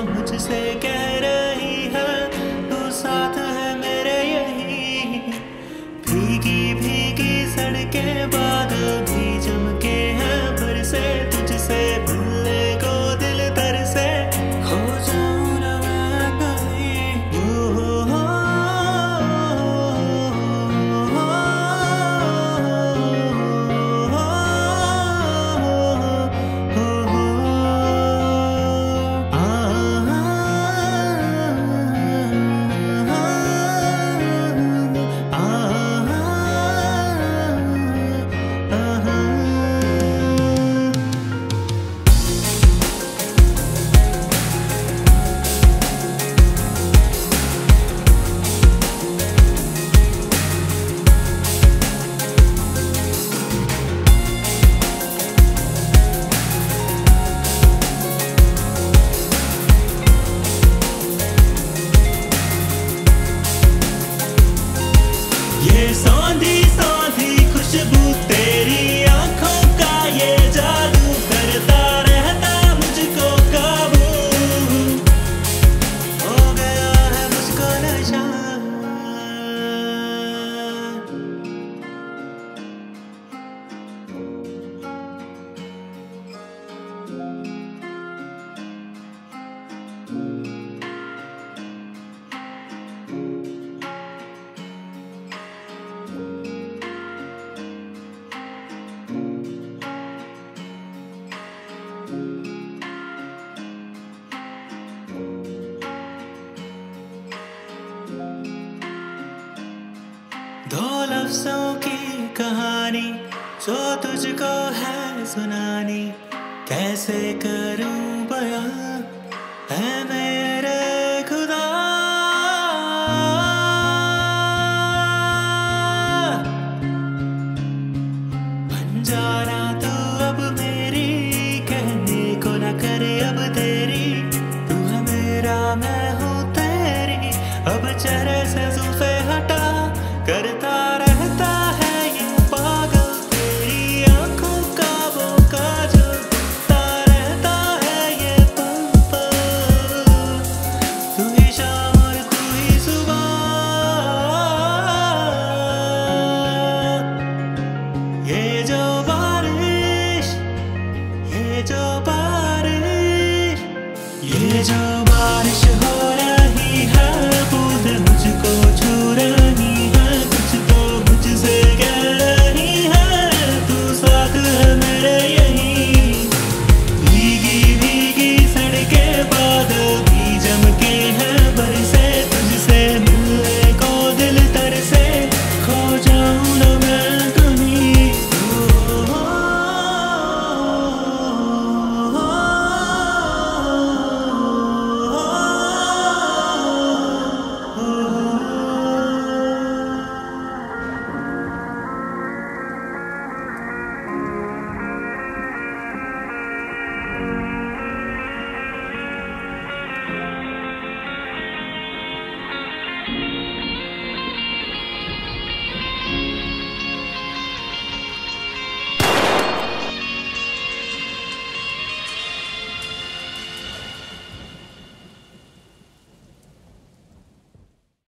मुझसे कह रही है तू साथ है मेरे यही। भीगी भीगी सड़कें बादल भी चमके हैं फिर से तुझसे मिलने को दिल तरसे। खो जाऊं ना मैं कहीं ये सौंधी सौंधी खुशबू तेरी आंखों का ये जादू करता रहता मुझको काबू। हो गया है मुझको नशा। दो लफ्जों की कहानी जो तुझको है सुनानी कैसे करूं बयां है मेरे खुदा। बन जाना तू अब मेरी कहने को न करे अब तेरी। तू है मेरा मैं हूँ तेरी अब चेहरे से जुल्फे हटा करता रहता है ये पागल तेरी आंखों का वो काजल करता रहता है ये पल पल। तू ही शाम और तू ही सुबह। ये जो बारिश ये जो बारिश ये जो बारिश हो